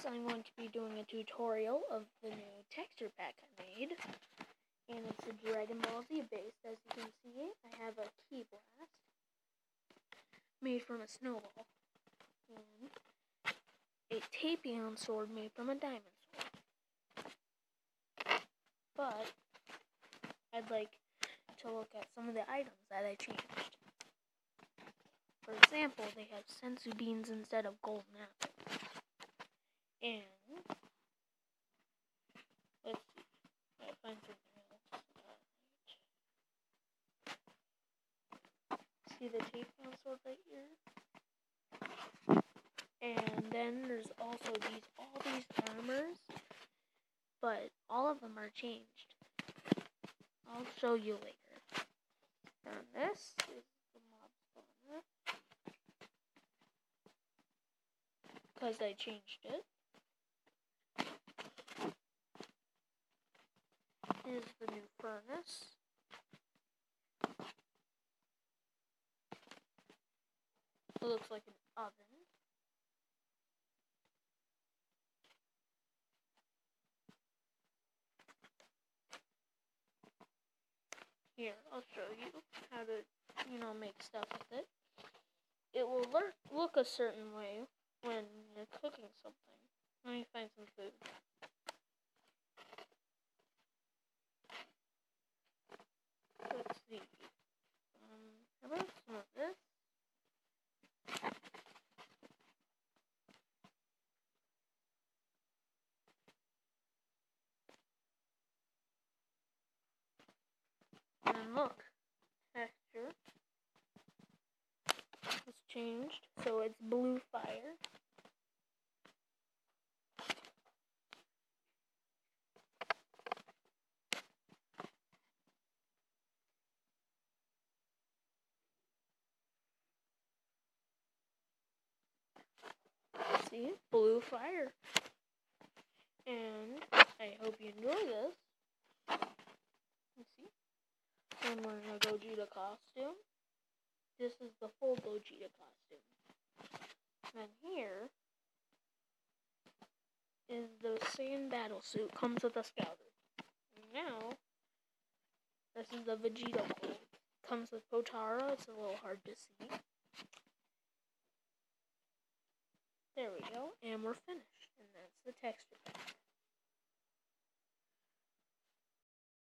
guys, I'm going to be doing a tutorial of the new texture pack I made. And it's a Dragon Ball Z base. As you can see, I have a Ki Blast made from a snowball. And a Tapion sword made from a diamond sword. But I'd like to look at some of the items that I changed. For example, they have senzu beans instead of golden apples. And let's see, I find something else. See the Tapion sword right here? And then there's also all these armors, but all of them are changed. I'll show you later. And this is the mob spawner, because I changed it. Here's the new furnace. It looks like an oven. Here, I'll show you how to, make stuff with it. It will look a certain way when you're cooking something. Let me find some food. Let's see. How about some of this? And then look, texture has changed, so it's blue fire. See, blue fire. And I hope you enjoy this. Let's see. I'm wearing a Gogeta costume. This is the full Gogeta costume. And here is the same battle suit. Comes with a scouter. And now, this is the Vegeta clothes. Comes with Potara. It's a little hard to see. There we go. And we're finished. And that's the texture.